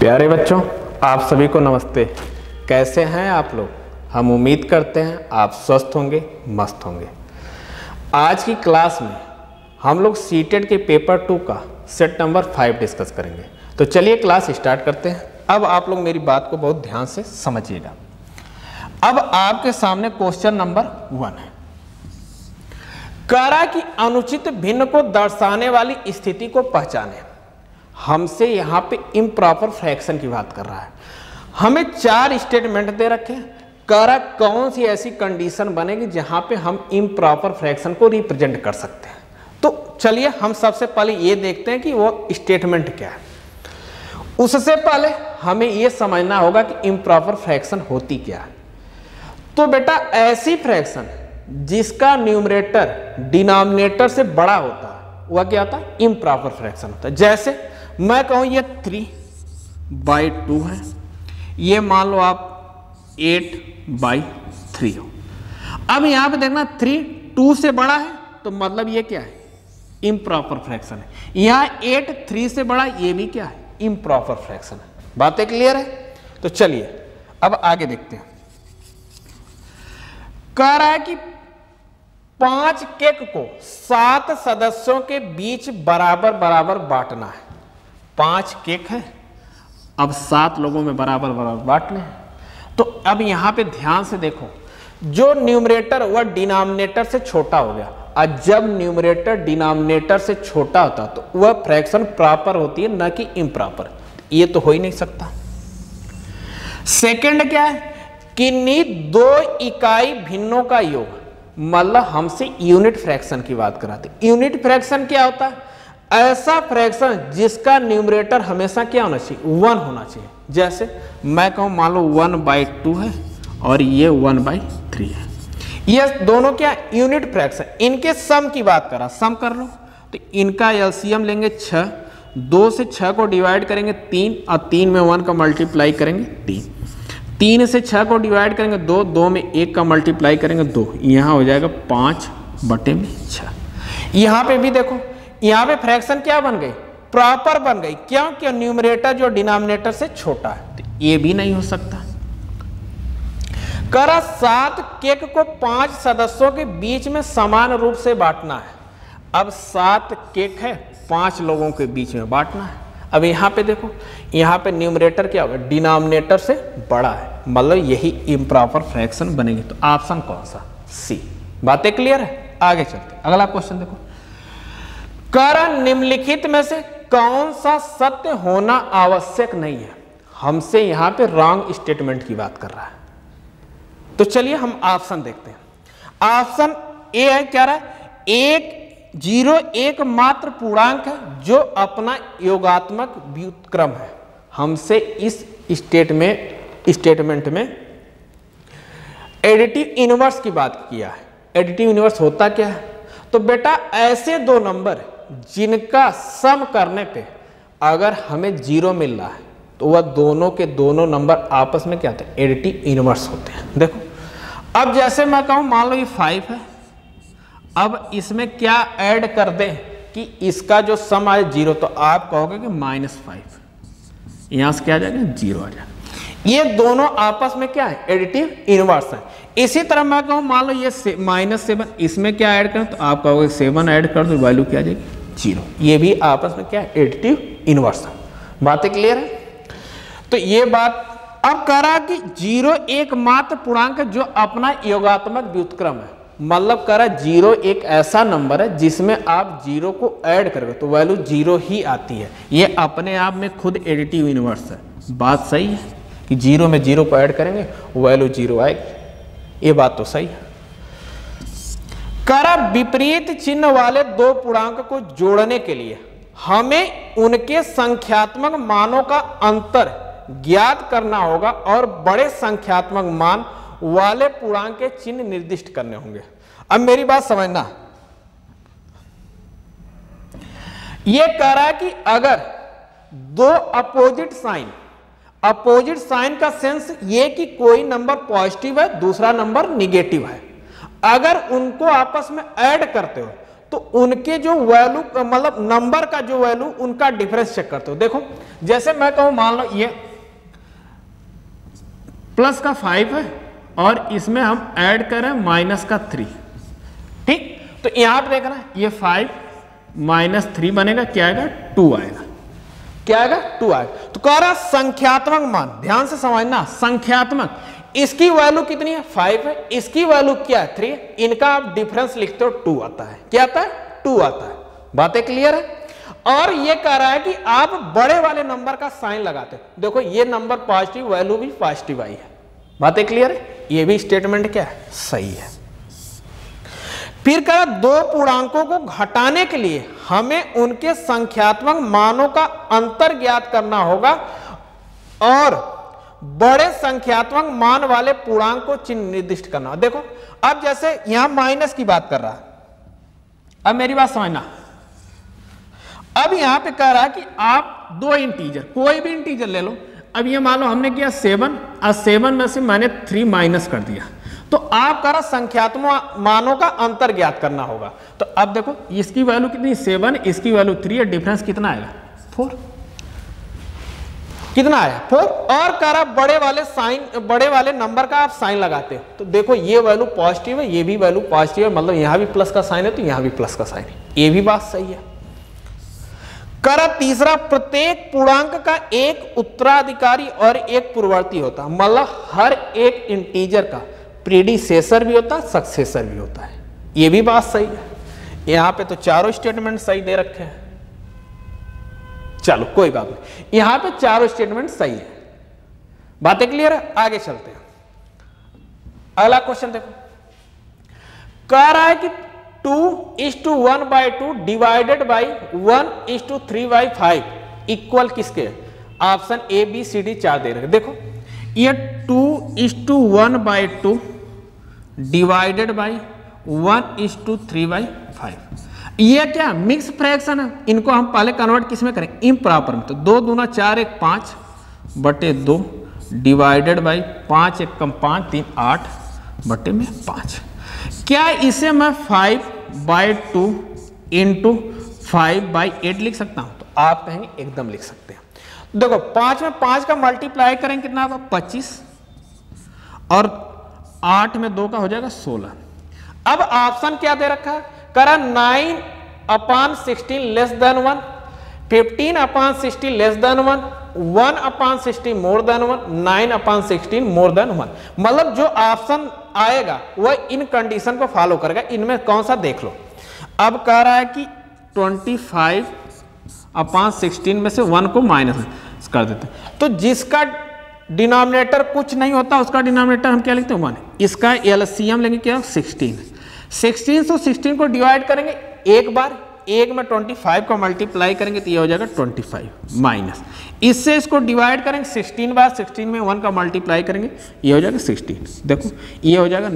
प्यारे बच्चों, आप सभी को नमस्ते। कैसे हैं आप लोग? हम उम्मीद करते हैं आप स्वस्थ होंगे, मस्त होंगे। आज की क्लास में हम लोग सीटेट के पेपर 2 का सेट नंबर 5 डिस्कस करेंगे। तो चलिए क्लास स्टार्ट करते हैं। अब आप लोग मेरी बात को बहुत ध्यान से समझिएगा। अब आपके सामने क्वेश्चन नंबर 1 है। कह रहा कि अनुचित भिन्न को दर्शाने वाली स्थिति को पहचाने। हमसे यहाँ पे इम्प्रॉपर फ्रैक्शन की बात कर रहा है। हमें 4 स्टेटमेंट दे रखे हैं। कह रहा कौन सी ऐसी कंडीशन बनेगी जहां पे हम इम्प्रॉपर फ्रैक्शन को रिप्रेजेंट कर सकते हैं। तो चलिए हम सबसे पहले ये देखते हैं कि वो स्टेटमेंट क्या है। उससे पहले हमें ये समझना होगा कि इम्प्रॉपर फ्रैक्शन होती क्या है। तो बेटा ऐसी फ्रैक्शन जिसका न्यूमरेटर डिनोमिनेटर से बड़ा होता है वह क्या होता है? इम्प्रॉपर फ्रैक्शन होता है। जैसे मैं कहूं ये 3/2 है, ये मान लो आप 8/3 हो। अब यहां पे देखना 3 2 से बड़ा है तो मतलब ये क्या है? इम्प्रॉपर फ्रैक्शन है। यहां 8 3 से बड़ा, ये भी क्या है? इम्प्रॉपर फ्रैक्शन है। बातें क्लियर है? तो चलिए अब आगे देखते हैं। कह रहा है कि 5 केक को 7 सदस्यों के बीच बराबर बराबर बांटना है। 5 केक है, अब 7 लोगों में बराबर बराबर बांटने हैं। तो अब यहां पे ध्यान से देखो, जो न्यूमरेटर वह डिनोमिनेटर से छोटा हो गया। और जब न्यूमरेटर डिनोमिनेटर से छोटा होता तो वह फ्रैक्शन प्रॉपर होती है, न कि इम्प्रॉपर। ये तो हो ही नहीं सकता। सेकंड क्या है? किन्हीं 2 इकाई भिन्नों का योग, मतलब हमसे यूनिट फ्रैक्शन की बात कराते। यूनिट फ्रैक्शन क्या होता है? ऐसा फ्रैक्शन जिसका न्यूमरेटर हमेशा क्या होना चाहिए? 1 होना चाहिए। जैसे मैं कहूं मान लो 1/2 है और ये 1/3 है। ये दोनों क्या? Unit fraction. इनके सम की बात करा, सम कर लो तो इनका एलसीएम लेंगे 6। 2 से 6 को डिवाइड करेंगे 3 और 3 में 1 का मल्टीप्लाई करेंगे 3। 3 से 6 को डिवाइड करेंगे 2, 2 में 1 का मल्टीप्लाई करेंगे 2। यहाँ हो जाएगा 5/6। यहाँ पे भी देखो, यहाँ पे फ्रैक्शन क्या बन गई? प्रॉपर बन गई। क्यों? कि न्यूमरेटर जो डिनोमिनेटर से छोटा है। तो ये भी नहीं हो सकता। करा 7 केक को 5 सदस्यों के बीच में समान रूप से बांटना है। अब 7 केक है, 5 लोगों के बीच में बांटना है। अब यहाँ पे देखो, यहाँ पे न्यूमरेटर क्या होगा? डिनोमिनेटर से बड़ा है, मतलब यही इम्प्रॉपर फ्रैक्शन बनेगी। तो ऑप्शन कौन सा? सी। बातें क्लियर है? आगे चलते हैं। अगला क्वेश्चन देखो। कारण निम्नलिखित में से कौन सा सत्य होना आवश्यक नहीं है? हमसे यहाँ पे रॉन्ग स्टेटमेंट की बात कर रहा है। तो चलिए हम ऑप्शन देखते हैं। ऑप्शन ए है, क्या रहा है? 0 एकमात्र पूर्णांक है जो अपना योगात्मक व्युत्क्रम है। हमसे इस स्टेटमेंट में एडिटिव इनवर्स की बात किया है। एडिटिव इनवर्स होता क्या है? तो बेटा ऐसे 2 नंबर जिनका सम करने पे अगर हमें 0 मिल रहा है तो वह दोनों के दोनों नंबर आपस में क्या होते हैं? एडिटिव इनवर्स होते हैं। देखो अब जैसे मैं कहूं मान लो ये 5 है, अब इसमें क्या ऐड कर दें कि इसका जो सम आए 0, तो आप कहोगे कि -5। यहां से क्या आ जाएगा? 0 आ जाएगा। ये दोनों आपस में क्या है? एडिटिव इनवर्स है। इसी तरह मैं कहूं मान लो ये -7, इसमें क्या ऐड करें? तो आप कहोगे 7 ऐड कर दो, वैल्यू क्या आ जाएगी? 0। ये भी आपस में क्या है? एडिटिव इनवर्स है। बातें क्लियर है? तो ये बात अब कह रहा कि 0 एकमात्र पूर्णांक जो अपना योगात्मक व्युत्क्रम है, मतलब कह रहा 0 एक ऐसा नंबर है जिसमें आप 0 को ऐड करोगे तो वैल्यू 0 ही आती है। ये अपने आप में खुद एडिटिव इनवर्स है। बात सही है कि 0 में 0 को ऐड करेंगे वैल्यू 0 आएगी। ये बात तो सही है। कह रहा विपरीत चिन्ह वाले 2 पूर्णांक को जोड़ने के लिए हमें उनके संख्यात्मक मानों का अंतर ज्ञात करना होगा और बड़े संख्यात्मक मान वाले पूर्णांक के चिन्ह निर्दिष्ट करने होंगे। अब मेरी बात समझना, यह कह रहा है कि अगर 2 अपोजिट साइन का सेंस ये कि कोई नंबर पॉजिटिव है, दूसरा नंबर निगेटिव है, अगर उनको आपस में ऐड करते हो तो उनके जो वैल्यू मतलब नंबर का जो वैल्यू उनका डिफरेंस चेक करते हो। देखो जैसे मैं कहूं मान लो ये प्लस का 5 है और इसमें हम ऐड करें माइनस का 3, ठीक, तो यहां पे देखना ये 5 माइनस 3 बनेगा, क्या आएगा 2 आएगा, क्या आएगा 2 आएगा। तो कह रहा संख्यात्मक मान, ध्यान से समझना, संख्यात्मक, इसकी वैल्यू कितनी है 5 है, इसकी वैल्यू क्या है 3, इनका आप डिफरेंस लिखते हो 2 आता है, क्या आता है 2 आता है। बातें क्लियर है। और ये कह रहा है कि आप बड़े वाले नंबर का साइन लगाते हो, देखो ये नंबर पॉजिटिव, वैल्यू भी पॉजिटिव आई है। बातें क्लियर है, ये भी स्टेटमेंट क्या है सही है। फिर कहा दो पूर्णांकों को घटाने के लिए हमें उनके संख्यात्मक मानों का अंतर ज्ञात करना होगा और बड़े संख्यात्मक मान वाले पूर्णांक को चिन्ह निर्दिष्ट करना। देखो अब जैसे यहां माइनस की बात कर रहा है, अब मेरी बात समझना, अब यहां पे कह रहा है कि आप दो इंटीजर, कोई भी इंटीजर ले लो, अब ये मान लो हमने किया 7 और 7 में से मैंने 3 माइनस कर दिया, तो आप कह रहा संख्यात्मक मानों का अंतर ज्ञात करना होगा। तो अब देखो इसकी वैल्यू कितनी 7, इसकी वैल्यू 3 है, डिफरेंस कितना आएगा 4, कितना आया 4। और कह रहा बड़े वाले साइन, बड़े वाले नंबर का आप साइन लगाते हो, तो देखो ये वैल्यू पॉजिटिव है, ये भी वैल्यू पॉजिटिव है, मतलब यहां भी प्लस का साइन है तो यहां भी प्लस का साइन है, ये भी बात सही है। कह रहा तीसरा, प्रत्येक पूर्णांक का एक उत्तराधिकारी और एक पूर्ववर्ती होता है, मतलब हर एक इंटीजर का प्रीडिसेसर भी होता है, सक्सेसर भी होता है, ये भी बात सही है। यहां पे तो चारों स्टेटमेंट सही दे रखे हैं, चलो कोई बात नहीं, यहां पे चारों स्टेटमेंट सही है। बातें क्लियर है, आगे चलते हैं। अगला क्वेश्चन देखो, कह रहा है कि 2:1/2 डिवाइडेड बाई 1:3/5 इक्वल किसके, option A B C D 4 दे रहे हैं। देखो ये 2:1/2 डिवाइडेड बाई 1:3/5, ये क्या मिक्स फ्रैक्शन है, इनको हम पहले कन्वर्ट किस में करें, इम्प्रॉपर में। तो 2 दूना 4 1 5 बटे 2 डिवाइडेड बाई 5 1 कम 5 3 8 बटे में 5। क्या इसे मैं 5/2 इंटू 5/8 लिख सकता हूं, तो आप कहेंगे एकदम लिख सकते हैं। देखो 5 में 5 का मल्टीप्लाई करेंगे कितना होगा 25 और 8 में 2 का हो जाएगा 16। अब ऑप्शन क्या दे रखा है, करा 9/16 less than 1, 15/16 less than 1, 1/16 more than 1, 9/16 more than 1। मतलब जो ऑप्शन आएगा वह इन कंडीशन को फॉलो करेगा, इनमें कौन सा देख लो। अब कह रहा है कि 25/16 में से 1 को माइनस कर देते हैं, तो जिसका डिनोमिनेटर कुछ नहीं होता उसका डिनोमिनेटर हम क्या लिखते हैं 1। इसका एलसीएम लेंगे क्या 16 से 16 को डिवाइड करेंगे एक बार, एक में 25 को मल्टीप्लाई करेंगे तो ये हो जाएगा 25 माइनस, इससे इसको डिवाइड करेंगे 16 बार, 16 में 1 का मल्टीप्लाई करेंगे ये हो जाएगा 16। देखो ये हो जाएगा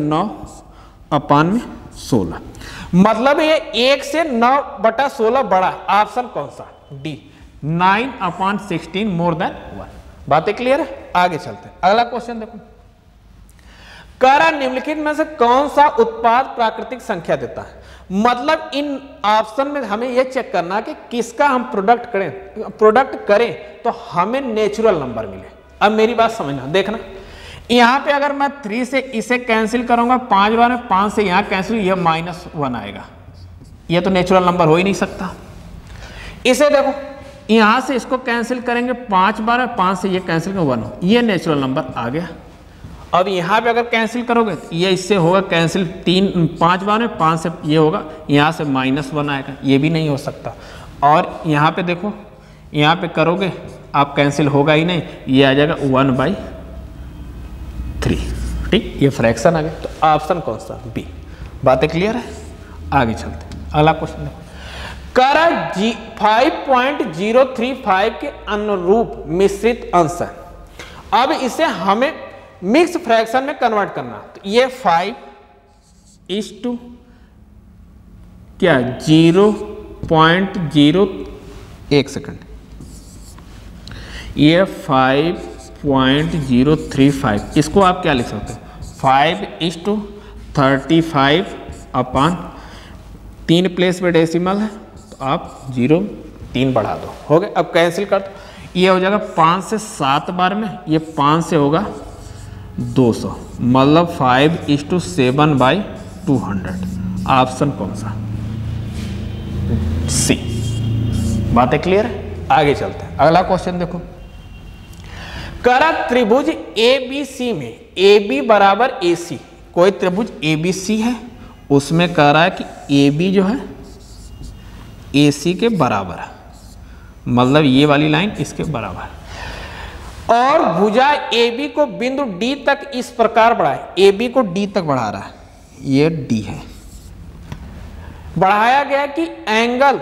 9/16, मतलब ये 1 से 9/16 बड़ा, ऑप्शन कौन सा डी 9/16 मोर देन 1। बातें क्लियर है, आगे चलते हैं। अगला क्वेश्चन देखो, कह रहा निम्नलिखित में से कौन सा उत्पाद प्राकृतिक संख्या देता है। मतलब इन ऑप्शन में हमें यह चेक करना कि किसका हम प्रोडक्ट करें तो हमें नेचुरल नंबर मिले। अब मेरी बात समझना, देखना यहां पे अगर मैं 3 से इसे कैंसिल करूंगा 5 बार में, 5 से यहां कैंसिल, यह -1 आएगा, यह तो नेचुरल नंबर हो ही नहीं सकता। इसे देखो यहां से इसको कैंसिल करेंगे 5 बार में, 5 से ये कैंसिल करेंगे 1, ये नेचुरल नंबर आ गया। अब यहां पे अगर कैंसिल करोगे तो ये इससे होगा कैंसिल 5 बार में, 5 से ये होगा, यहां से -1 आएगा, ये भी नहीं हो सकता। और यहां पे देखो, यहां पे करोगे आप कैंसिल होगा ही नहीं, ये आ जाएगा 1/3। ठीक, ये फ्रैक्शन आ गया, तो ऑप्शन कौन सा बी। बातें क्लियर है, आगे चलते हैं। अगला क्वेश्चन देखो, कह रहा 5.035 के अनुरूप मिश्रित अंश है। अब इसे हमें मिक्स फ्रैक्शन में कन्वर्ट करना, तो ये 5:0 क्या 0.0 1 सेकंड, ये 5.035, इसको आप क्या लिख सकते हो 5:35 3 प्लेस पे डेसिमल है तो आप 0 3 बढ़ा दो, हो गया। अब कैंसिल कर दो, ये हो जाएगा 5 से 7 बार में, ये 5 से होगा 200, मतलब 5:7/200। ऑप्शन कौन सा? सी। बातें क्लियर है? आगे चलते हैं, अगला क्वेश्चन देखो। करा त्रिभुज ABC में AB बराबर AC, कोई त्रिभुज ABC है, उसमें कह रहा है कि AB जो है AC के बराबर है, मतलब ये वाली लाइन इसके बराबर, और भुजा AB को बिंदु D तक इस प्रकार बढ़ाए, AB को D तक बढ़ा रहा है, ये D है, बढ़ाया गया कि एंगल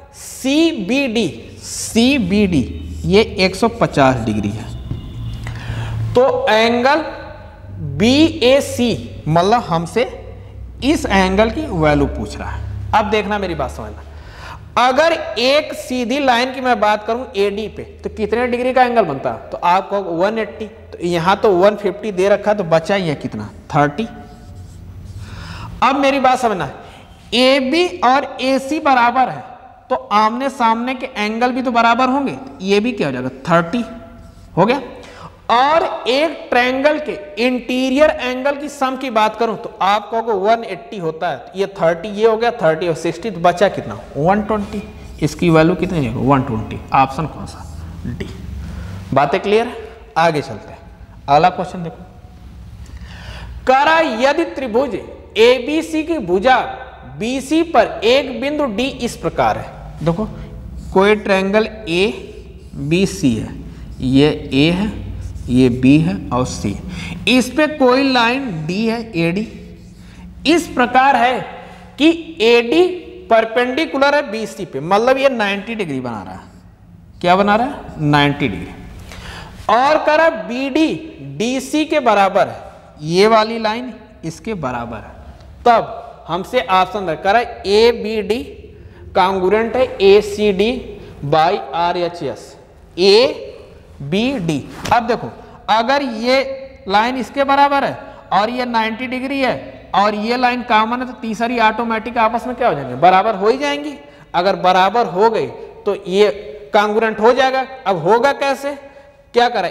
CBD ये 150 डिग्री है, तो एंगल BAC मतलब हमसे इस एंगल की वैल्यू पूछ रहा है। अब देखना, मेरी बात समझना, अगर एक सीधी लाइन की मैं बात करूं AD पे तो कितने डिग्री का एंगल बनता है? तो आपको 180, तो यहां तो 150 दे रखा है, तो बचा ही है कितना? 30। अब मेरी बात समझना, AB और AC बराबर है तो आमने सामने के एंगल भी तो बराबर होंगे, तो ये भी क्या हो जाएगा? 30 हो गया। और एक ट्रायंगल के इंटीरियर एंगल की सम की बात करूं तो आप कहोगे 180 होता है, ये 30, ये हो गया 30 और 60, तो बचा कितना? 120। इसकी वैल्यू कितनी है? 120। ऑप्शन कौन सा? डी। बातें क्लियर है? आगे चलते हैं, अगला क्वेश्चन देखो। करा यदि त्रिभुज ABC की भुजा BC पर एक बिंदु D इस प्रकार है, देखो कोई ट्रायंगल ABC है, ये A है, ये B है और C, इस पे कोई लाइन D है AD, इस प्रकार है कि AD परपेंडिकुलर है BC पे, मतलब ये 90 डिग्री बना रहा है। क्या बना रहा है? 90 डिग्री। और करा BD DC के बराबर है, ये वाली लाइन इसके बराबर है, तब हमसे ऑप्शन करा ABD कांगुरेंट है ACD/RHS, ABD। अब देखो, अगर ये लाइन इसके बराबर है और ये 90 डिग्री है और ये लाइन कॉमन है, तो तीसरी ऑटोमेटिक आपस में क्या हो जाएंगे? बराबर हो ही जाएंगी। अगर बराबर हो गई तो ये कांगुरेंट हो जाएगा। अब होगा कैसे? क्या करा?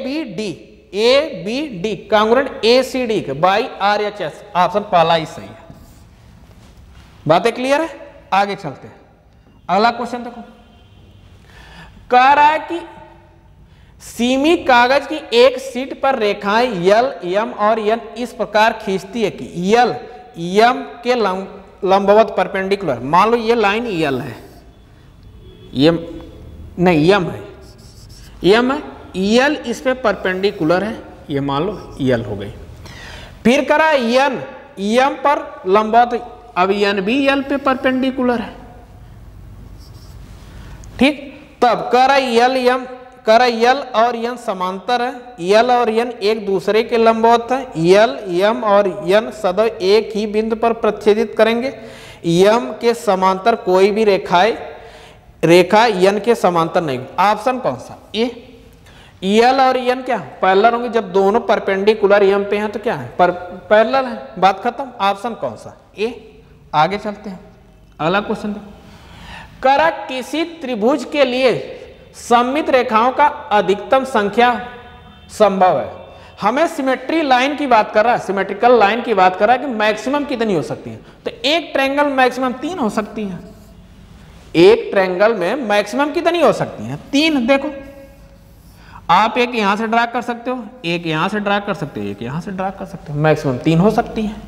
ABD कांगुरेंट ACD के RHS, ऑप्शन पहला ही सही है। बातें क्लियर है? आगे चलते हैं, अगला क्वेश्चन देखो। कह रहा है कि सीमित कागज की एक शीट पर रेखाएं L, M और N इस प्रकार खींचती है कि L M के लंबवत परपेंडिकुलर, मान लो ये लाइन L है, ये नहीं M है, M है, L इस पे परपेंडिकुलर है, ये मान लो L हो गई। फिर करा N M पर लंबवत, अब N भी L पे परपेंडिकुलर है, ठीक। तब करा L और N समांतर है, L और N एक दूसरे के लंबवत है, L M और N सदैव एक ही बिंदु पर प्रतिच्छेदित करेंगे, M के समांतर कोई भी रेखा N के समांतर नहीं। ऑप्शन कौन सा? ए। L और N क्या पैरेलल होंगे? जब दोनों परपेंडिकुलर M पे हैं तो क्या है? पैरेलल है, बात खत्म। ऑप्शन कौन सा? ए। आगे चलते हैं, अगला क्वेश्चन देखो। करा किसी त्रिभुज के लिए सममित रेखाओं का अधिकतम संख्या संभव है। हमें सिमेट्री लाइन की बात कर रहा है, सिमेट्रिकल लाइन की बात कर रहा है कि मैक्सिमम कितनी हो सकती है? तो एक ट्रायंगल मैक्सिमम 3 हो सकती है। एक ट्रायंगल में मैक्सिमम कितनी हो सकती है? 3। देखो, आप एक यहां से ड्रा कर सकते हो, एक यहां से ड्रा कर सकते हो, एक यहां से ड्रा कर सकते हो, मैक्सिमम 3 हो सकती है।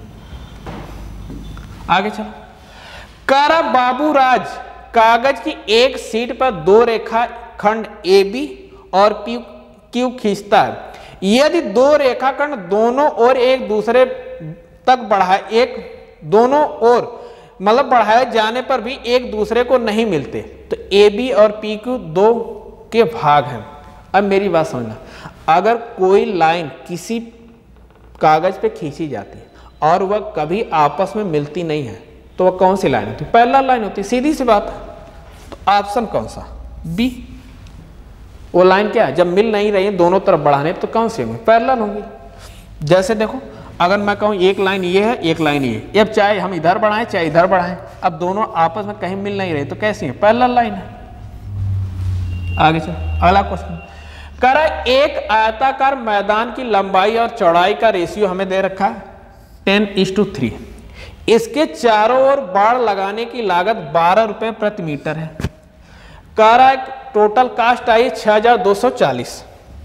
आगे चलो। करा बाबूराज कागज की एक शीट पर 2 रेखा खंड AB और PQ खींचता है। यदि 2 रेखाखंड दोनों ओर एक दूसरे तक दोनों ओर मतलब बढ़ाए जाने पर भी एक दूसरे को नहीं मिलते, तो AB और PQ 2 के भाग हैं। अब मेरी बात समझना, अगर कोई लाइन किसी कागज पे खींची जाती है और वह कभी आपस में मिलती नहीं है, तो वह कौन सी लाइन होती है? पैरेलल लाइन होती है, सीधी सी बात है। तो ऑप्शन कौन सा? बी। वो लाइन क्या है? जब मिल नहीं रही है दोनों तरफ बढ़ाने, तो कौन सी होंगी? पैरेलल होंगी। जैसे देखो, अगर मैं कहूँ एक लाइन ये है, एक लाइन ये है, अब चाहे हम इधर बढ़ाएं चाहे इधर बढ़ाएं, अब दोनों आपस में कहीं मिल नहीं रहे तो कैसी है, पैरेलल लाइन है। आगे चलो अगला क्वेश्चन कह रहा है एक आयताकार मैदान की लंबाई और चौड़ाई का रेशियो हमें दे रखा है 10:3। इसके चारों ओर बाड़ लगाने की लागत 12 रुपए प्रति मीटर है। कह रहा है टोटल कास्ट आई 6240।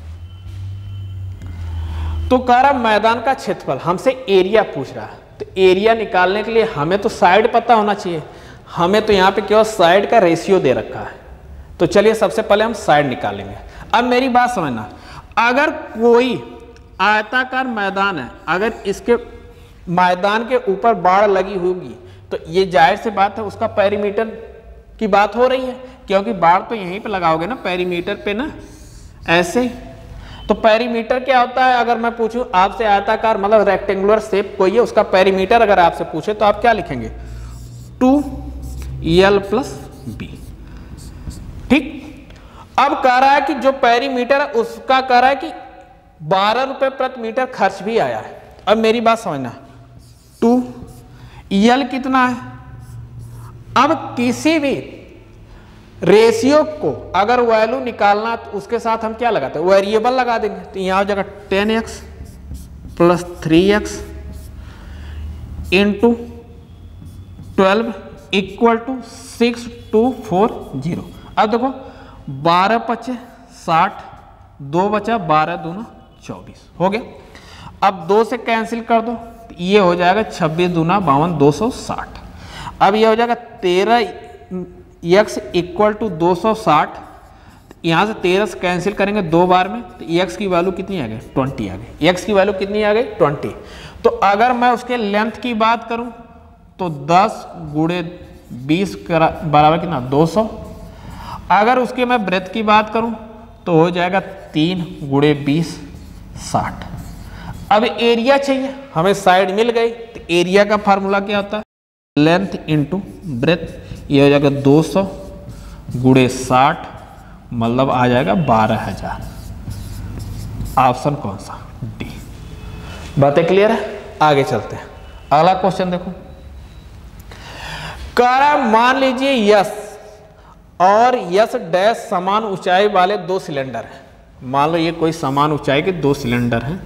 तो कह रहा मैदान का क्षेत्रफल, हमसे एरिया पूछ रहा है, तो एरिया निकालने के लिए हमें तो साइड पता होना चाहिए, हमें तो यहाँ पे केवल साइड का रेशियो दे रखा है। तो चलिए सबसे पहले हम साइड निकालेंगे। अब मेरी बात समझना, अगर कोई आयताकार मैदान है, अगर इसके मैदान के ऊपर बाड़ लगी होगी तो ये जाहिर सी बात है उसका पेरीमीटर की बात हो रही है, क्योंकि बाड़ तो यहीं पे लगाओगे ना, पेरीमीटर पे ना, ऐसे। तो पेरीमीटर क्या होता है, अगर मैं पूछूं आपसे आयताकार मतलब रेक्टेंगुलर शेप कोई है, उसका पेरीमीटर अगर आपसे पूछे तो आप क्या लिखेंगे, 2l + b। ठीक। अब कह रहा है कि जो पेरीमीटर है उसका कह रहा है कि 12 रुपए प्रति मीटर खर्च भी आया है। अब मेरी बात समझना, 2l कितना है। अब किसी भी रेशियो को अगर वैल्यू निकालना तो उसके साथ हम क्या लगाते हैं, वेरिएबल लगा देंगे। तो यहां हो जाएगा 10x + 3x × 12 = 6240। अब देखो 12 × 5 = 60, 2 बचा, 12 दूना 24 हो गया। अब 2 से कैंसिल कर दो, ये हो जाएगा 26 दूना 52, 260। अब ये हो जाएगा 13x = 260। यहाँ से 13 से कैंसिल करेंगे 2 बार में, तो x की वैल्यू कितनी आ गई, 20 आ गई। x की वैल्यू कितनी आ गई, 20। तो अगर मैं उसके लेंथ की बात करूं तो 10 × 20 बराबर कितना, 200। अगर उसके मैं ब्रेथ की बात करूं तो हो जाएगा 3 × 20 60। अब एरिया चाहिए, हमें साइड मिल गई, तो एरिया का फार्मूला क्या होता है, लेंथ × ब्रेथ। ये हो जाएगा 200 × 60 मतलब आ जाएगा 12,000। ऑप्शन कौन सा, डी। बातें क्लियर है, आगे चलते हैं। अगला क्वेश्चन देखो, करा मान लीजिए यस और यस डैश समान ऊंचाई वाले 2 सिलेंडर हैं। मान लो ये कोई समान ऊंचाई के 2 सिलेंडर हैं।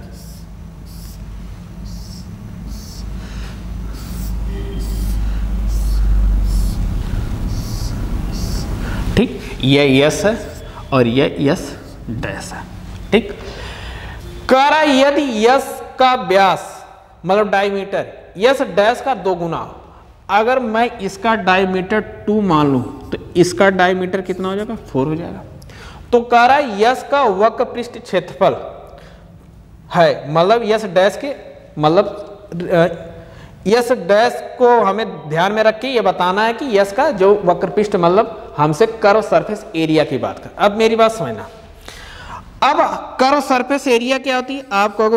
ठीक, ये यस है और ये यस डैश है। ठीक, करा यदि यस का व्यास मतलब डायमीटर यस डैश का 2 गुना, अगर मैं इसका डायमीटर 2 मान लूं तो इसका डायमीटर कितना हो जाएगा, 4 हो जाएगा। तो कह रहा है यस का वक्र पृष्ठ क्षेत्रफल है, मतलब यस डैश के मतलब यस डैश को हमें ध्यान में रख के ये बताना है कि यस का जो वक्र पृष्ठ मतलब हमसे कर्व सरफेस एरिया की बात कर। अब मेरी बात समझना, अब कर्व सरफेस एरिया क्या होती है, आप कहोगे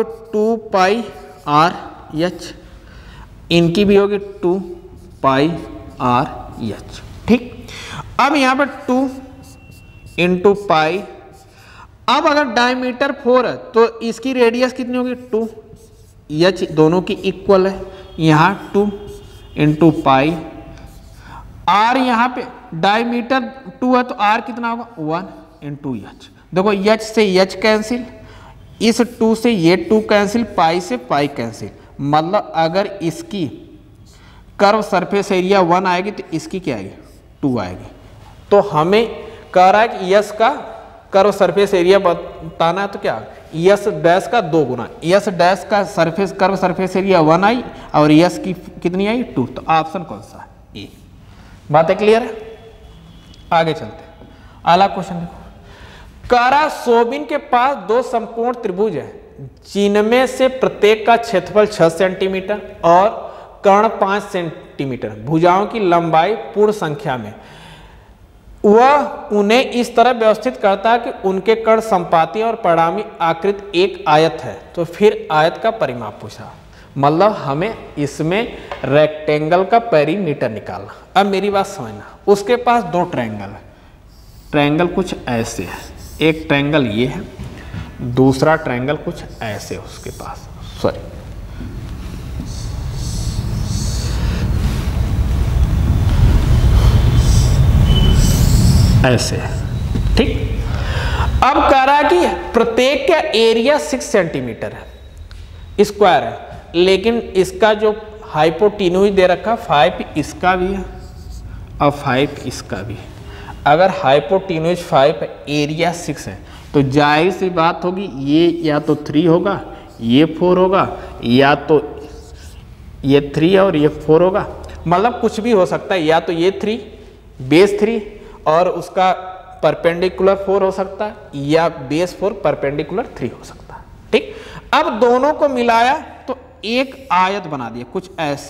2πr/h, इनकी भी होगी 2πr/h। ठीक, अब यहाँ पर 2 × पाई। अब अगर डायमीटर 4 है तो इसकी रेडियस कितनी होगी, 2, h दोनों की इक्वल है, यहाँ 2 × पाई। r यहाँ पे डायमीटर 2 है तो r कितना होगा, 1 × h। देखो h से h कैंसिल, इस 2 से ये 2 कैंसिल, पाई से पाई कैंसिल, मतलब अगर इसकी कर्व सरफेस एरिया 1 आएगी तो इसकी क्या आएगी, 2 आएगी। तो हमें कह रहा है कि यस का कर्व सरफेस एरिया बताना है, तो क्या यस डैश का 2 गुना, यस डैश का सरफेस कर्व सरफेस एरिया 1 आई और यस की कितनी आई, 2। तो ऑप्शन कौन सा है, ए। बातें क्लियर है, आगे चलते हैं। अगला क्वेश्चन देखो, कारा सोबिन के पास 2 समकोण त्रिभुज है जिनमें से प्रत्येक का क्षेत्रफल 6 सेंटीमीटर और कर्ण 5 सेंटीमीटर, भुजाओं की लंबाई पूर्ण संख्या में। वह उन्हें इस तरह व्यवस्थित करता है कि उनके कर्ण संपाती और परिणामी आकृति एक आयत है। तो फिर आयत का परिमाप पूछा, मतलब हमें इसमें रेक्टेंगल का पेरीमीटर निकालना। अब मेरी बात समझना, उसके पास 2 ट्रायंगल है, ट्रायंगल कुछ ऐसे है, एक ट्रायंगल ये है, दूसरा ट्रायंगल कुछ ऐसे है उसके पास, सॉरी ऐसे, ठीक। अब कह रहा है कि प्रत्येक का एरिया 6 सेंटीमीटर है, स्क्वायर है, लेकिन इसका जो हाइपोटेन्यूज दे रखा 5 इसका भी है और 5 इसका भी है। अगर हाइपोटेन्यूज 5 है, एरिया 6 है, तो जाहिर सी बात होगी ये या तो 3 होगा, ये 4 होगा, या तो ये 3 और ये 4 होगा। मतलब कुछ भी हो सकता है, या तो ये 3 बेस 3 और उसका परपेंडिकुलर 4 हो सकता है, या बेस 4 परपेंडिकुलर 3 हो सकता है, ठीक। अब दोनों को मिलाया तो एक आयत बना दिया, कुछ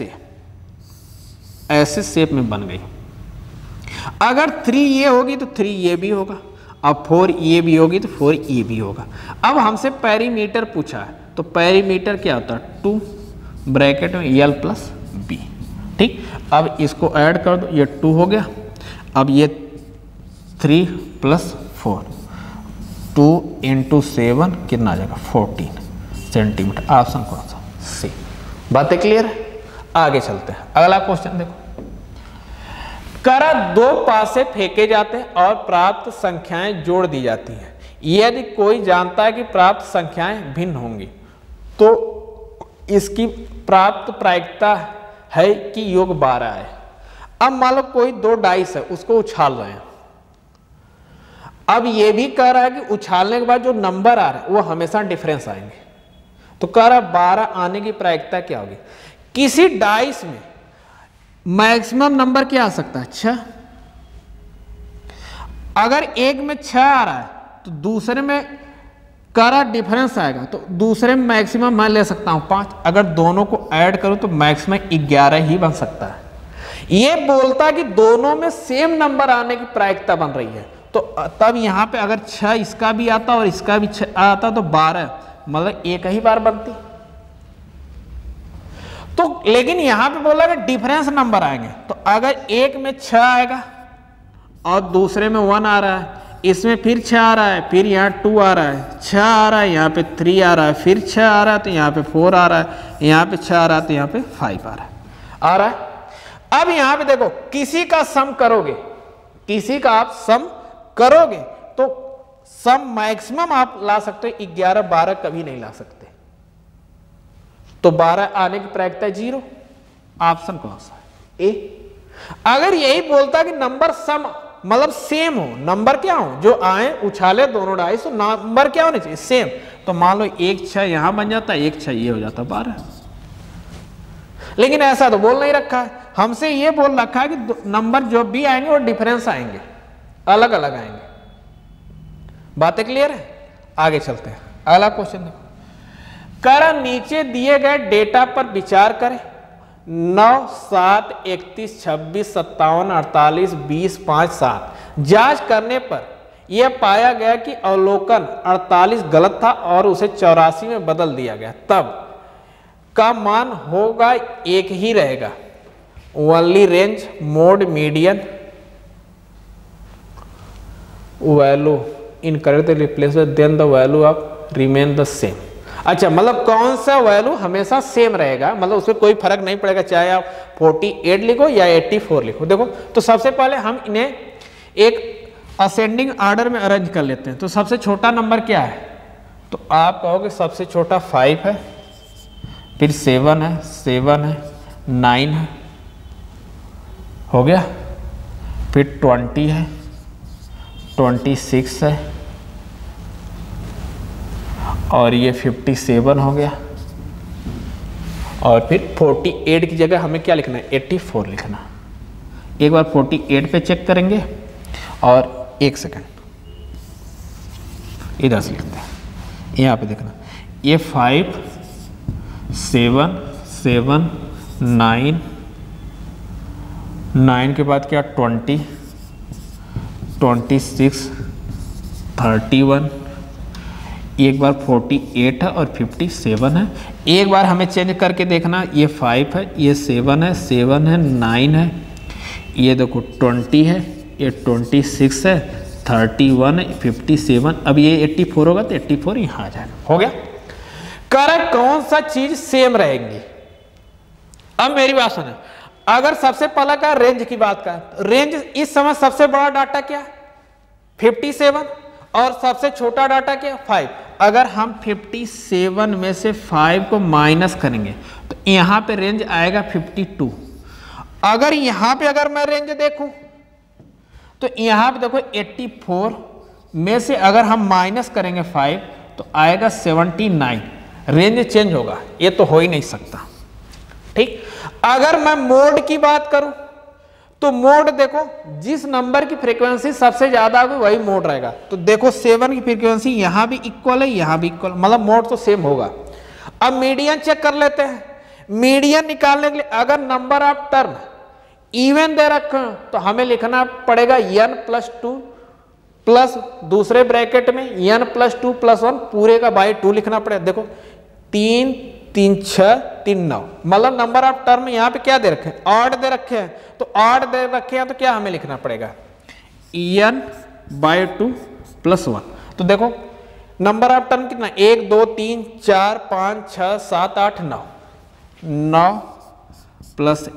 ऐसे शेप में बन गई। अगर 3 ये होगी तो 3 ये भी होगा, अब 4 ये भी होगी तो 4 ये भी होगा। अब हमसे पेरीमीटर पूछा है, तो पेरीमीटर क्या होता है 2 ब्रैकेट में L प्लस B, ठीक। अब इसको ऐड कर दो, ये 2 हो गया। अब ये 3 प्लस 4, 2 इंटू 7 कितना आ जाएगा 14 सेंटीमीटर। ऑप्शन कौन सा? सी। बातें क्लियर है? आगे चलते हैं, अगला क्वेश्चन देखो। करा 2 पासे फेंके जाते हैं और प्राप्त संख्याएं जोड़ दी जाती हैं। यदि कोई जानता है कि प्राप्त संख्याएं भिन्न होंगी तो इसकी प्राप्त प्रायिकता है कि योग 12 है। अब मान लो कोई 2 डाइस है, उसको उछाल रहे हैं। अब ये भी कह रहा है कि उछालने के बाद जो नंबर आ रहे हैं वो हमेशा डिफरेंस आएंगे। तो कह रहा है 12 आने की प्रायिकता क्या होगी? किसी डाइस में मैक्सिमम नंबर क्या आ सकता है? 6। अगर एक में 6 आ रहा है तो दूसरे में कह रहा डिफरेंस आएगा, तो दूसरे में मैक्सिमम मैं ले सकता हूं 5। अगर दोनों को ऐड करूं तो मैक्सिमम 11 ही बन सकता है। ये बोलता है कि दोनों में सेम नंबर आने की प्रायिकता बन रही है, तो तब यहां पे अगर 6 इसका भी आता और इसका भी 6 आता तो 12, मतलब एक ही बार बनती। तो लेकिन यहां पे बोला कि डिफरेंस नंबर आएंगे, तो अगर एक में 6 आएगा और दूसरे में 1 आ रहा है, इसमें फिर 6 आ रहा है, फिर यहाँ 2 आ रहा है, 6 आ रहा है, यहाँ पे 3 आ रहा है, फिर 6 आ रहा है तो यहाँ पे 4 आ रहा है, यहाँ पे 6 आ रहा है तो यहाँ पे 5 आ रहा है। अब यहाँ पे देखो, किसी का सम करोगे, किसी का आप सम करोगे तो सम मैक्सिमम आप ला सकते हो 11, 12 कभी नहीं ला सकते। तो 12 आने की प्रायिकता 0। ऑप्शन कौन सा है? ए। अगर यही बोलता कि नंबर सम मतलब सेम हो, नंबर क्या हो जो आए उछाले दोनों डाइस, तो नंबर क्या होने चाहिए? सेम। तो मान लो 1 6 यहां बन जाता है, 1 6 ये हो जाता 12। लेकिन ऐसा तो बोल नहीं रखा है, हमसे ये बोल रखा है कि नंबर जो भी आएंगे वो डिफरेंस आएंगे, अलग अलग आएंगे। बातें क्लियर है? आगे चलते हैं, अगला क्वेश्चन देखो। करा नीचे दिए गए डेटा पर विचार करें। 9 7 31 26 57 48 20 5 7 जांच करने पर यह पाया गया कि अवलोकन 48 गलत था और उसे 84 में बदल दिया गया, तब का मान होगा एक ही रहेगा। Only range, mode, median, value incorrect replace then the value of remain the same. अच्छा, मतलब कौन सा वैल्यू हमेशा सेम रहेगा, मतलब उसमें कोई फर्क नहीं पड़ेगा, चाहे आप 48 लिखो या 84 लिखो। देखो, तो सबसे पहले हम इन्हें एक असेंडिंग ऑर्डर में अरेंज कर लेते हैं। तो सबसे छोटा नंबर क्या है? तो आप कहोगे सबसे छोटा 5 है, फिर 7 है, 7 है, 9 है, हो गया, फिर 20 है, 26 है, और ये 57 हो गया, और फिर 48 की जगह हमें क्या लिखना है? 84 लिखना। एक बार 48 पे चेक करेंगे, और एक सेकंड इधर से लिखते हैं, यहाँ पे देखना, ये 5 7 7 9 9 के बाद क्या 20 26 31, एक बार 48 है और 57 है। एक बार हमें चेंज करके देखना, ये 5 है, ये 7 है, 7 है, 9 है, ये देखो 20 है, ये 26 है, 31 है, 57। अब ये 84 होगा तो 84 यहाँ आ जाएगा। हो गया। करेक्ट कौन सा चीज सेम रहेगी? अब मेरी बात सुने, अगर सबसे पहला का रेंज की बात का, रेंज इस समय सबसे बड़ा डाटा क्या है? 57 और सबसे छोटा डाटा क्या 5। अगर हम 57 में से 5 को माइनस करेंगे तो यहाँ पे रेंज आएगा 52। अगर यहाँ पे अगर मैं रेंज देखूं तो यहाँ पे देखो 84 में से अगर हम माइनस करेंगे 5 तो आएगा 79। रेंज चेंज होगा, ये तो हो ही नहीं सकता। ठीक, अगर मैं मोड की बात करूं तो मोड देखो जिस नंबर की फ्रीक्वेंसी सबसे ज्यादा होगी वही मोड रहेगा। तो देखो 7 की फ्रीक्वेंसी यहां भी इक्वल है, यहां भी इक्वल, मतलब मोड तो सेम होगा। अब मीडियन चेक कर लेते हैं। मीडियन निकालने के लिए अगर नंबर ऑफ टर्म इवन दे रखे तो हमें लिखना पड़ेगा n+2 प्लस दूसरे ब्रैकेट में n+2 + 1 पूरे का बाई 2 लिखना पड़ेगा। देखो 3 3 6 3 9, मतलब नंबर ऑफ टर्म यहाँ पे क्या दे रखे हैं, ऑड दे रखे हैं। तो ऑड दे रखे हैं तो क्या हमें लिखना पड़ेगा n/2 + 1। तो देखो नंबर ऑफ टर्म कितना 1 2 3 4 5 6 7 8 9, 9 +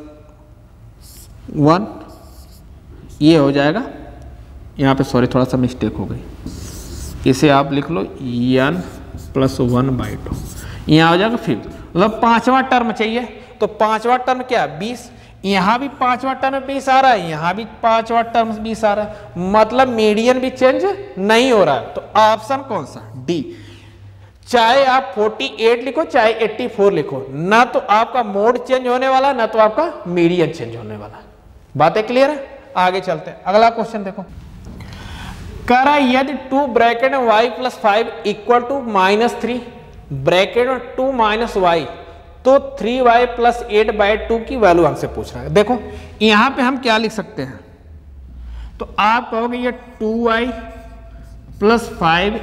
1 ये हो जाएगा। यहाँ पे सॉरी थोड़ा सा मिस्टेक हो गई, इसे आप लिख लो n+1/2, यहाँ हो जाएगा 5। मतलब 5वां टर्म चाहिए तो 5वां टर्म क्या 20, यहाँ भी 5वां टर्म 20 आ रहा है, यहाँ भी 5वां टर्म 20 आ रहा है, मतलब मीडियन भी चेंज नहीं हो रहा है। तो ऑप्शन कौन सा डी। चाहे आप 48 लिखो चाहे 84 लिखो, ना तो आपका मोड चेंज होने वाला ना तो आपका मीडियन चेंज होने वाला। बातें क्लियर है, आगे चलते हैं। अगला क्वेश्चन देखो, कह रहा है यदि 2 ब्रैकेट में y + 5 = -3 ब्रैकेट में 2 - y तो 3y + 8/2 की वैल्यू हमसे पूछ रहा है। देखो यहां पे हम क्या लिख सकते हैं, तो आप कहोगे ये 2y + 5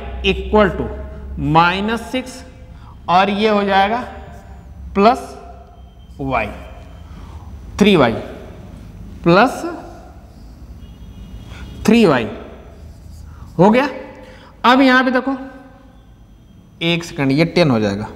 = -6 और ये हो जाएगा +y, 3y + 3y हो गया। अब यहां पे देखो 1 सेकंड, ये 10 हो जाएगा।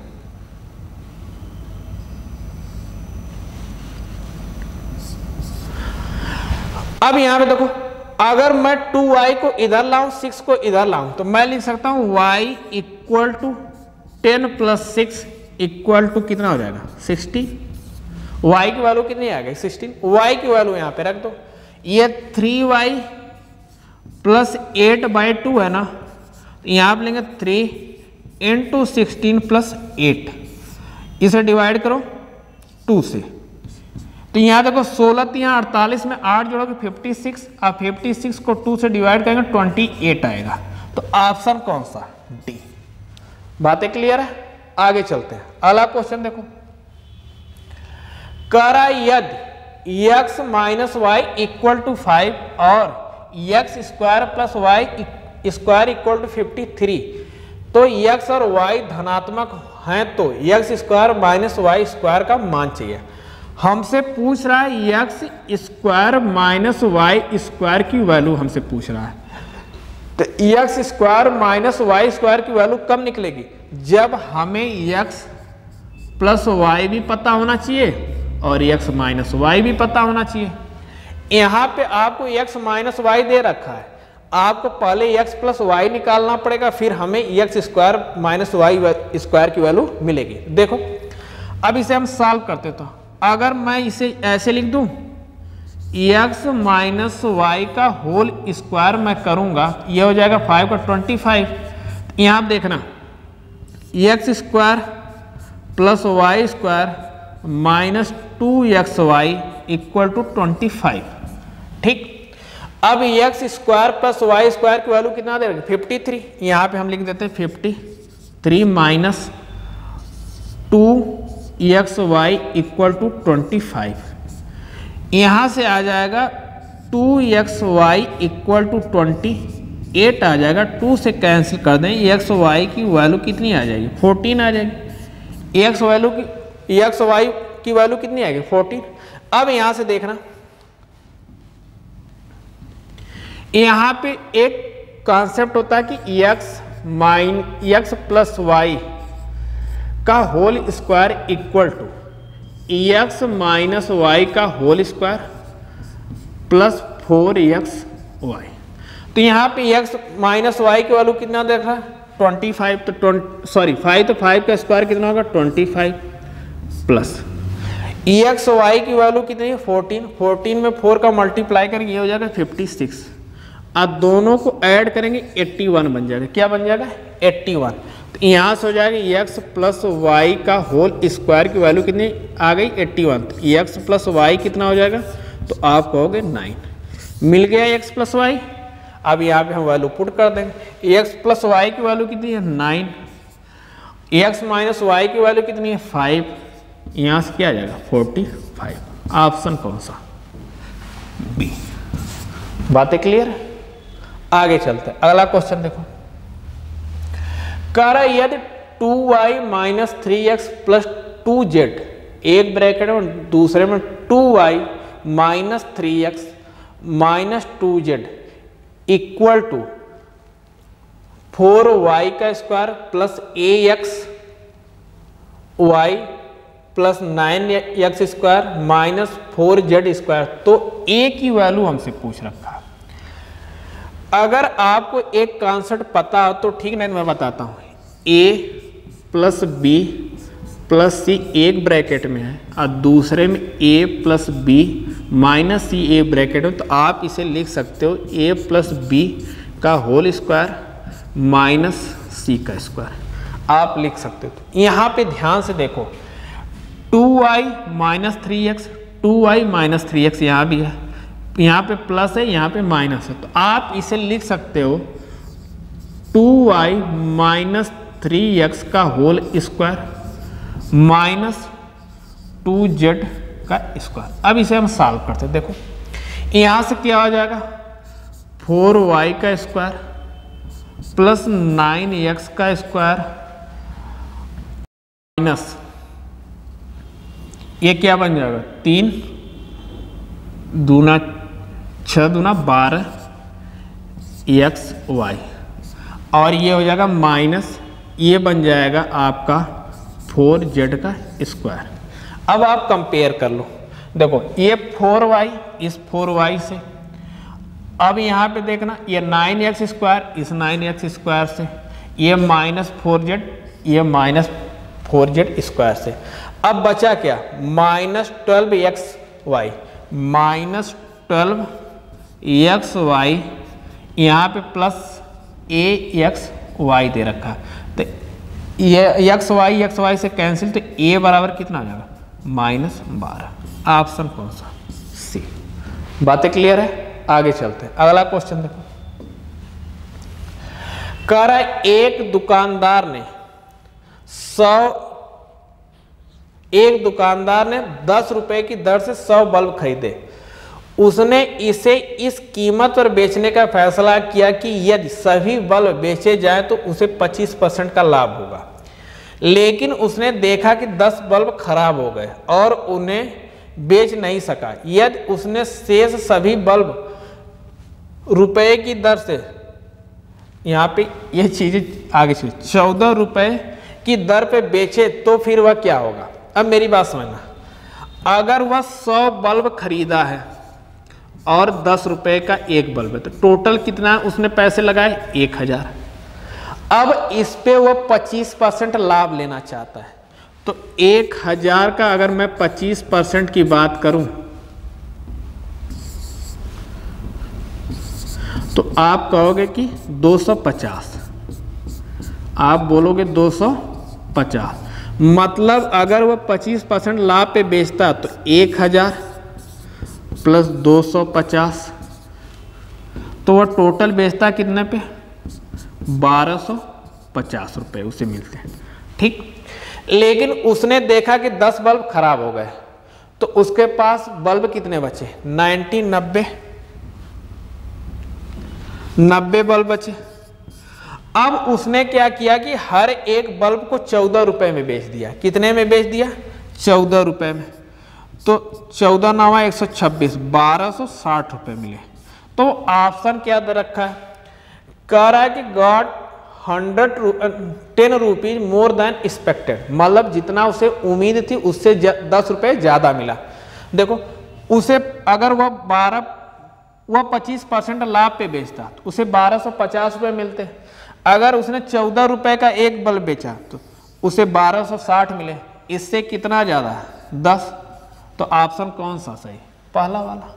अब यहां पे देखो अगर मैं 2y को इधर लाऊं 6 को इधर लाऊं तो मैं लिख सकता हूं y = 10 + 6 = कितना हो जाएगा 60। y की वैल्यू कितनी आ गई 16। y की वैल्यू यहां पे रख दो, ये 3y + 8/2 है ना, यहां पे लेंगे 3 × 16 + 8, इसे डिवाइड करो 2 से। तो यहाँ देखो 16 यहाँ 48 में 8 जोड़ोगे 56, अब 56 को 2 से डिवाइड करेंगे 28 आएगा। तो ऑप्शन कौन सा डी। बातें क्लियर है, आगे चलते हैं। अगला क्वेश्चन देखो, करा यदि x - y = 5 और x² + y² = 53 तो x और y धनात्मक हैं तो x² - y² का मान चाहिए। हमसे पूछ रहा है x² - y² की वैल्यू हमसे पूछ रहा है। तो x² - y² की वैल्यू कब निकलेगी, जब हमें x + y भी पता होना चाहिए और x - y भी पता होना चाहिए। यहाँ पे आपको x - y दे रखा है, आपको पहले x + y निकालना पड़ेगा, फिर हमें x² - y² की वैल्यू मिलेगी। देखो अब इसे हम सॉल्व करते तो अगर मैं इसे ऐसे लिख दूं x - y का होल स्क्वायर मैं करूंगा, ये हो जाएगा 5 का 25। यहाँ आप देखना x² + y² - 2xy = 25। ठीक, अब x² + y² की वैल्यू कितना दे रहे 53, यहाँ पे हम लिख देते हैं 53 - 2xy = 25। यहाँ से आ जाएगा 2xy = 28 आ जाएगा, 2 से कैंसिल कर दें xy की वैल्यू कितनी आ जाएगी 14 आ जाएगी। xy की वैल्यू कितनी आएगी 14। अब यहाँ से देखना, यहाँ पे एक कॉन्सेप्ट होता है कि x + y का whole square equal to x - y का होल स्क्वायर + 4xy। तो यहाँ पे x माइनस वाई की वैल्यू कितना देख रहा है 25, तो 5 तो 5 का स्क्वायर कितना होगा 25 प्लस एक्स वाई की वैल्यू कितनी है 14 में 4 का मल्टीप्लाई करेंगे ये हो जाएगा 56। अब दोनों को ऐड करेंगे 81 बन जाएगा। क्या बन जाएगा 81। तो यहाँ से हो जाएगा x प्लस वाई का होल स्क्वायर की वैल्यू कितनी आ गई 81। तो x प्लस वाई कितना हो जाएगा तो आप कहोगे 9। मिल गया x प्लस वाई। अब यहाँ पे हम वैल्यू पुट कर देंगे। x प्लस वाई की वैल्यू कितनी है 9, x माइनस वाई की वैल्यू कितनी है 5, यहाँ से क्या आ जाएगा 45। ऑप्शन कौन सा बी। बातें क्लियर है। आगे चलते हैं अगला क्वेश्चन देखो। कह रहा है यदि 2y minus 3x plus 2z, एक ब्रैकेट में दूसरे में 2y minus 3x minus 2z equal to 4y का square plus ax y plus 9x square minus 4z square, तो a की वैल्यू हमसे पूछ रखा है। अगर आपको एक कॉन्सेप्ट पता हो तो ठीक, नहीं मैं बताता हूँ। a plus B plus C एक ब्रैकेट में है और दूसरे में a plus B minus C A bracket में, तो आप इसे लिख सकते हो a प्लस बी का होल स्क्वायर माइनस सी का स्क्वायर आप लिख सकते हो। तो यहाँ पे ध्यान से देखो 2y minus 3x 2y minus 3x यहाँ भी है, यहाँ पे प्लस है यहाँ पे माइनस है, तो आप इसे लिख सकते हो 2y माइनस 3x का होल स्क्वायर माइनस 2z का स्क्वायर। अब इसे हम सॉल्व करते हैं। देखो यहाँ से क्या हो जाएगा 4y का स्क्वायर प्लस 9x का स्क्वायर माइनस ये क्या बन जाएगा 3 दूना 6 दूना 12 एक्स वाई, और ये हो जाएगा माइनस ये बन जाएगा आपका 4z का स्क्वायर। अब आप कंपेयर कर लो। देखो ये 4y इस 4y से, अब यहाँ पे देखना ये 9x स्क्वायर इस 9x स्क्वायर से, ये माइनस 4z ये माइनस 4z स्क्वायर से। अब बचा क्या माइनस 12xy माइनस 12xy, यहाँ पे प्लस axy दे रखा है, तो ये xy से कैंसिल, तो a बराबर कितना आ जाएगा -12। ऑप्शन कौन सा सी। बातें क्लियर है। आगे चलते हैं अगला क्वेश्चन देखो। कह रहा है एक दुकानदार ने 10 रुपए की दर से 100 बल्ब खरीदे। उसने इसे इस कीमत पर बेचने का फैसला किया कि यदि सभी बल्ब बेचे जाएं तो उसे 25% का लाभ होगा, लेकिन उसने देखा कि 10 बल्ब खराब हो गए और उन्हें बेच नहीं सका। यदि उसने शेष सभी बल्ब रुपए की दर से, यहाँ पे ये चीजें आगे चलिए, 14 रुपए की दर पे बेचे तो फिर वह क्या होगा। अब मेरी बात समझना, अगर वह 100 बल्ब खरीदा है और 10 रुपए का एक बल्ब है, तो टोटल कितना उसने पैसे लगाए 1000। अब इस पे वो 25% लाभ लेना चाहता है, तो 1000 का अगर मैं 25% की बात करूं तो आप कहोगे कि 250, आप बोलोगे 250। मतलब अगर वो 25% लाभ पे बेचता तो 1000 प्लस 250, तो वो टोटल बेचता कितने पे 1250 रुपए उसे मिलते हैं। ठीक, लेकिन उसने देखा कि 10 बल्ब खराब हो गए, तो उसके पास बल्ब कितने बचे 90 बल्ब बचे। अब उसने क्या किया कि हर एक बल्ब को 14 रुपए में बेच दिया। कितने में बेच दिया 14 रुपए में, तो 14 9 126 1260 रुपए मिले। तो ऑप्शन क्या दे रखा है, कह रहा है कि got 10 rupees more than expected, मतलब जितना उसे उम्मीद थी उससे 10 रुपए ज्यादा मिला। देखो उसे अगर वह 12 वह 25% लाभ पे बेचता तो उसे 1250 रुपये मिलते। अगर उसने 14 रुपये का एक बल्ब बेचा तो उसे 1260 मिले। इससे कितना ज़्यादा है? 10। तो ऑप्शन कौन सा सही? पहला वाला।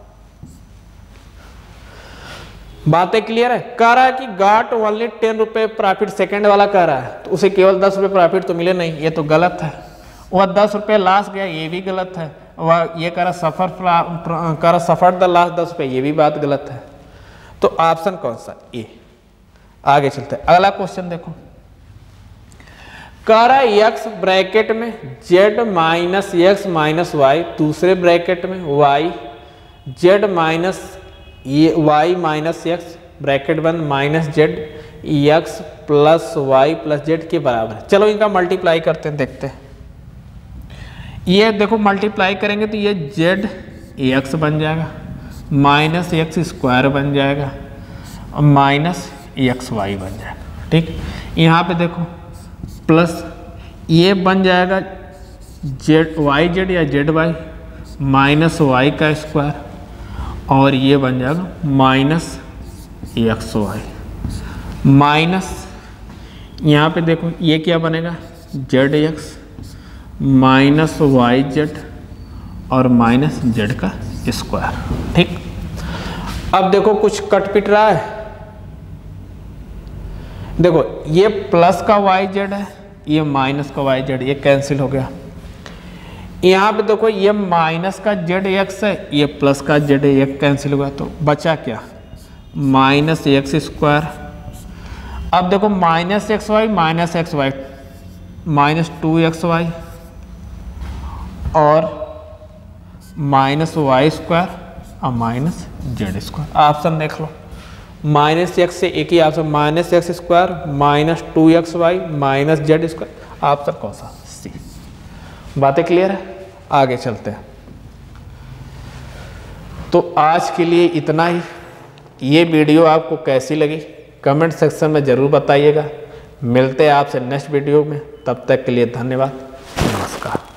बातें क्लियर है? कह रहा है कि गॉट ओनली 10 रुपये प्रॉफिट, सेकेंड वाला कह रहा है तो उसे केवल 10 रुपये प्रॉफिट तो मिले नहीं, ये तो गलत है। वह 10 रुपये लॉस गया, ये भी गलत है। वह ये कह रहा सफर द लॉस 10 रुपये, ये भी बात गलत है। तो ऑप्शन कौन सा? ए। आगे चलते हैं, अगला क्वेश्चन देखो। कह रहा है एक्स ब्रैकेट में Z minus X minus Y, दूसरे ब्रैकेट में Y Z minus Y minus X bracket बंद minus Z X plus Y plus Z के बराबर है। चलो इनका मल्टीप्लाई करते हैं, देखते हैं। ये देखो मल्टीप्लाई करेंगे तो ये जेड एक्स बन जाएगा, माइनस एक्स स्क्वायर बन जाएगा और माइनस एक्स वाई बन जाएगा। ठीक, यहाँ पे देखो प्लस ये बन जाएगा जेड वाई जेड या जेड वाई माइनस वाई का स्क्वायर और ये बन जाएगा माइनस एक्स वाई माइनस, यहाँ पे देखो ये क्या बनेगा Z X minus Y Z और माइनस जेड का स्क्वायर। ठीक, अब देखो कुछ कट पिट रहा है। देखो ये प्लस का वाई जेड है, ये माइनस का वाई जेड, ये कैंसिल हो गया। यहाँ पे देखो ये माइनस का जेड एक्स है, ये प्लस का जेड एक्स कैंसिल हुआ, तो बचा क्या माइनस एक्स स्क्वायर। अब देखो minus x Y minus 2xy और माइनस वाई स्क्वायर और माइनस जेड स्क्वायर। ऑप्शन देख लो, माइनस एक्स से एक ही option minus X square minus 2xy माइनस जेड स्क्वायर। ऑप्शन कौन सा? सी। बातें क्लियर है? आगे चलते हैं। तो आज के लिए इतना ही। ये वीडियो आपको कैसी लगी कमेंट सेक्शन में ज़रूर बताइएगा। मिलते हैं आपसे नेक्स्ट वीडियो में, तब तक के लिए धन्यवाद, नमस्कार।